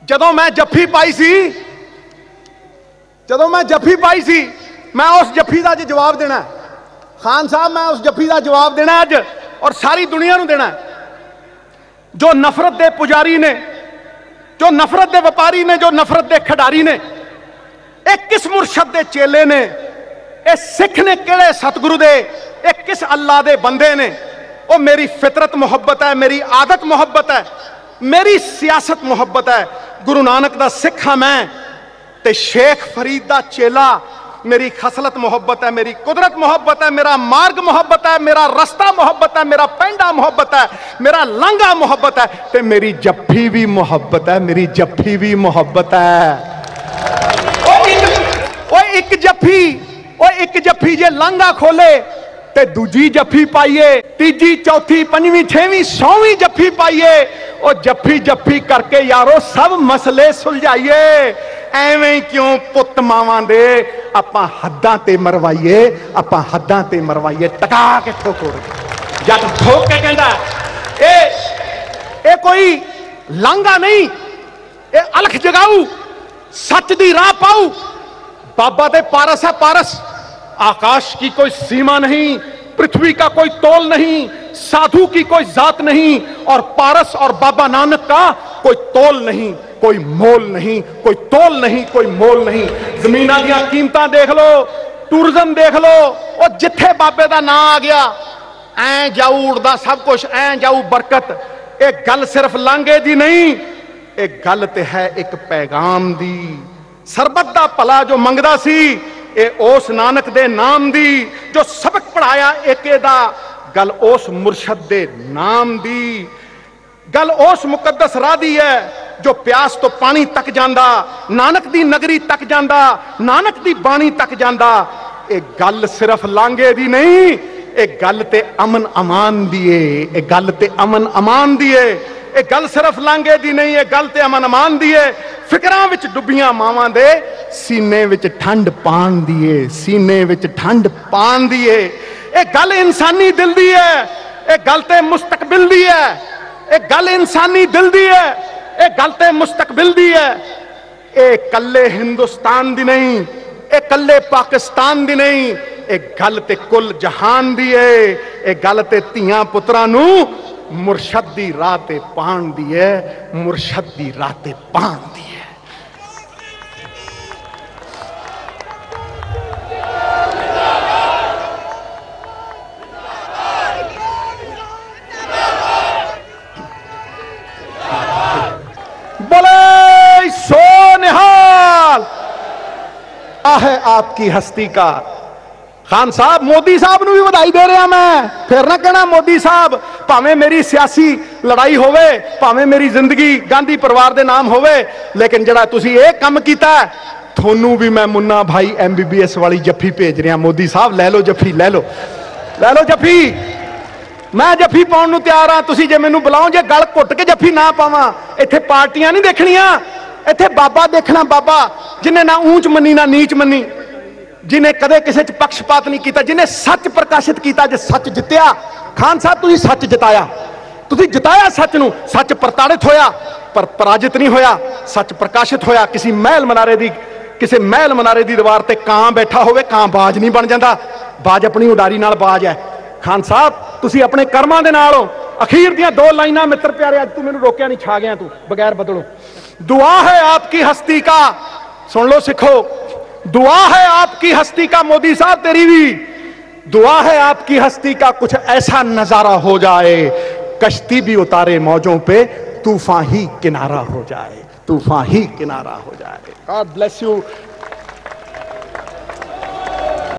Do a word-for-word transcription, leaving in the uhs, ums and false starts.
जदों मैं जफ्फी पाई सी जदों मैं जफ्फी पाई सी मैं उस जफ्फी का जो जवाब देना खान साहब, मैं उस जफ्फी का जवाब देना अज और सारी दुनिया को देना। जो नफरत के पुजारी ने, जो नफरत के व्यापारी ने, जो नफरत के खिडारी ने, एक किस मुर्शद के चेले ने, ये सिख ने किहड़े सतगुरु दे, एक किस अल्लाह दे बंदे ने। वो मेरी फितरत मुहब्बत है, मेरी आदत मुहब्बत है, मेरी सियासत मुहब्बत है। गुरु नानक दा सिख हाँ मैं ते शेख फरीद दा चेला। मेरी खसलत मुहब्बत है, मेरी कुदरत मुहब्बत है, मेरा मार्ग मुहब्बत है, मेरा रस्ता मुहब्बत है, मेरा पेंडा मुहब्बत है, मेरा लंगा मुहब्बत है, ते मेरी जफ्फी भी मुहब्बत है, मेरी जफ्फी भी मुहब्बत है। ओ एक जफ्फी, ओ एक जफ्फी जे लांगा खोले ते दूजी जफ्फी पाइए, तीजी चौथी पंजवीं छेवीं सौवीं जफ्फी पाइए। और जफ्फी जफ्फी करके यारो सब मसले सुलझाइए। एवें क्यों पुत मावां दे आपां हद्दां ते मरवाइए, आपां हद्दां ते मरवाइए। टका के ठोको जद ठोक के कहंदा ए ए कोई लांगा नहीं, ए अलख जगाऊ, सच दी राह पाऊ। बाबा दे पारस है पारस, आकाश की कोई सीमा नहीं, पृथ्वी का कोई तोल नहीं, साधु की कोई जात नहीं, और पारस और बाबा नानक का कोई तोल नहीं, कोई मोल नहीं, कोई तोल नहीं, कोई मोल नहीं। जमीनां दी कीमतां देख लो, टूरिज्म देख लो, और जिथे बाबे दा नाम आ गया ऐ जाऊ उड़दा सब कुछ, ऐ जाऊ बरकत। एक गल सिर्फ लांघे दी नहीं, एक गल ते है एक पैगाम दी। सरबत दा भला जो मंगदा सी, ए उस नानक दे नाम दी। जो सबक पढ़ाया एके दा, गल उस मुर्शद दे नाम दी। गल उस मुकद्दस राह दी है जो प्यास तो पानी तक जांदा, नानक दी नगरी तक जांदा, नानक दी बाणी तक जांदा। एक गल सिर्फ लांघे दी नहीं, एक गल ते अमन अमान दी है, एक गल ते अमन अमान दी है। एक गल सिर्फ लांघे दी नहीं, एक गल ते अमन अमान दी है। फिकरां विच डुबियां मावां दे सीने विच ठंड पाण दी है, सीने विच ठंड पाण दी है। एक गल इंसानी दिल दी है, एक गल ते मुस्तकबिल दी है। एक गल इंसानी दिल दी है, एक गल ते मुस्तकबिल दी है। एक कल्ले हिंदुस्तान दी नहीं, एक कल्ले पाकिस्तान दी नहीं, एक गल ते कुल जहान दी है। एक गल ते धीआं पुत्रां नूं मुर्शद दी राह ते पाण दी है, मुर्शद दी राह ते पाण दी है। बोले सो निहाल है आपकी हस्ती का। खान साहब, मोदी साहब नूं भी बधाई दे रहा मैं, फिर ना कहना मोदी साहब। भावें मेरी सियासी लड़ाई होवे, भावें मेरी जिंदगी गांधी परिवार दे नाम होवे, लेकिन जड़ा तुसी ये काम कीता है, थोनू भी मैं मुन्ना भाई एम बी बी एस वाली जफ्फी भेज रहा। मोदी साहब ले लो जफ्फी, ले लो ले लो जफ्फी। मैं जफ्फी पाउण नूं तैयार हाँ। तुसी जे मैनूं बुलाओ, जे गल घुट के जफ्फी ना पावां, इत्थे पार्टियां नहीं देखणियां, इत्थे बाबा देखना। बाबा जिन्हें ना ऊंच मन्नी ना नीच मन्नी, जिन्हें कदे किसी च पक्षपात नहीं किया, जिन्हें सच प्रकाशित किया। जे सच जितया, खान साहब तुसीं सच जिताया, तुसीं जिताया सच नूं। सच प्रताड़ित होया पर पराजित नहीं होया, सच प्रकाशित होया। किसी महल मनारे दी, किसी महल मनारे दी दीवार ते कां बैठा होवे, कां बाज नहीं बन जाता, बाज अपनी उडारी नाल बाज है। खान साहब तुसीं अपने कर्मां दे नाल हो। अखीर दियां दो लाइनां मित्र प्यारे, अज तू मैनूं रोकिया नहीं, छा गया तू बगैर बदलों। दुआ है आपकी हस्ती का, सुन लो सिखो, दुआ है आपकी हस्ती का। मोदी साहब तेरी भी दुआ है आपकी हस्ती का, कुछ ऐसा नजारा हो जाए, कश्ती भी उतारे मौजों पे, तूफान ही किनारा हो जाए, तूफान ही किनारा हो जाए। God bless you.